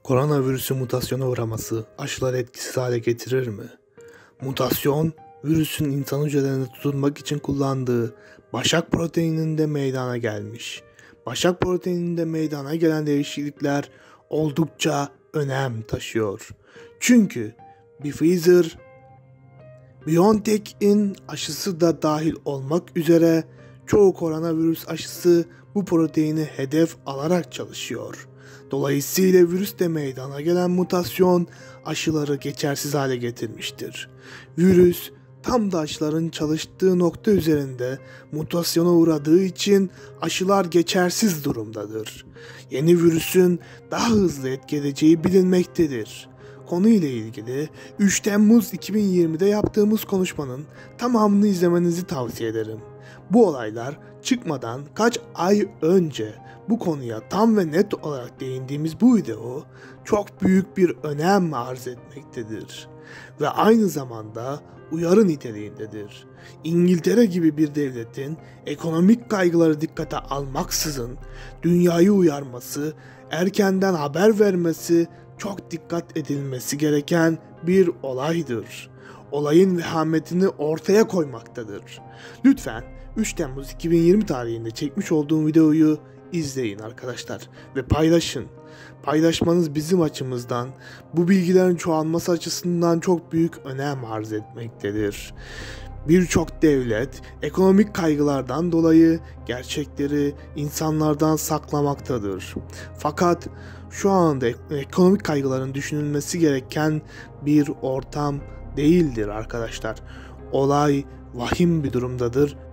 Koronavirüsün mutasyona uğraması aşıları etkisiz hale getirir mi? Mutasyon, virüsün insan hücrelerinde tutunmak için kullandığı başak proteininde meydana gelmiş. Başak proteininde meydana gelen değişiklikler oldukça önem taşıyor. Çünkü Pfizer, BioNTech'in aşısı da dahil olmak üzere çoğu koronavirüs aşısı bu proteini hedef alarak çalışıyor. Dolayısıyla virüste meydana gelen mutasyon aşıları geçersiz hale getirmiştir. Virüs tam da aşıların çalıştığı nokta üzerinde mutasyona uğradığı için aşılar geçersiz durumdadır. Yeni virüsün daha hızlı etki edeceği bilinmektedir. Konuyla ilgili 3 Temmuz 2020'de yaptığımız konuşmanın tamamını izlemenizi tavsiye ederim. Bu olaylar çıkmadan kaç ay önce bu konuya tam ve net olarak değindiğimiz bu video çok büyük bir önem arz etmektedir ve aynı zamanda uyarı niteliğindedir. İngiltere gibi bir devletin ekonomik kaygıları dikkate almaksızın dünyayı uyarması, erkenden haber vermesi çok dikkat edilmesi gereken bir olaydır. Olayın vehametini ortaya koymaktadır. Lütfen 3 Temmuz 2020 tarihinde çekmiş olduğum videoyu izleyin arkadaşlar ve paylaşın. Paylaşmanız bizim açımızdan bu bilgilerin çoğalması açısından çok büyük önem arz etmektedir. Birçok devlet ekonomik kaygılardan dolayı gerçekleri insanlardan saklamaktadır. Fakat şu anda ekonomik kaygıların düşünülmesi gereken bir ortam değildir arkadaşlar. Olay vahim bir durumdadır